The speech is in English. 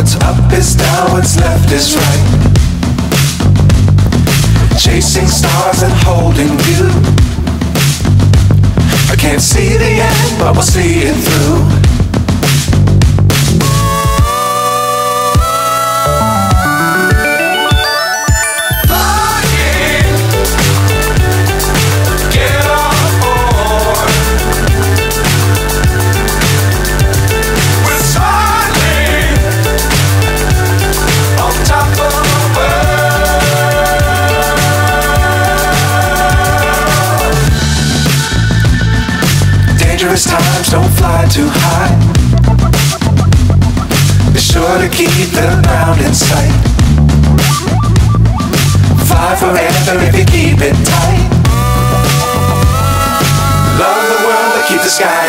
What's up is down, what's left is right. Chasing stars and holding you. I can't see the end, but we'll see it through. Dangerous times, don't fly too high. Be sure to keep the ground in sight. Fly forever if you keep it tight. Love the world, but keep the sky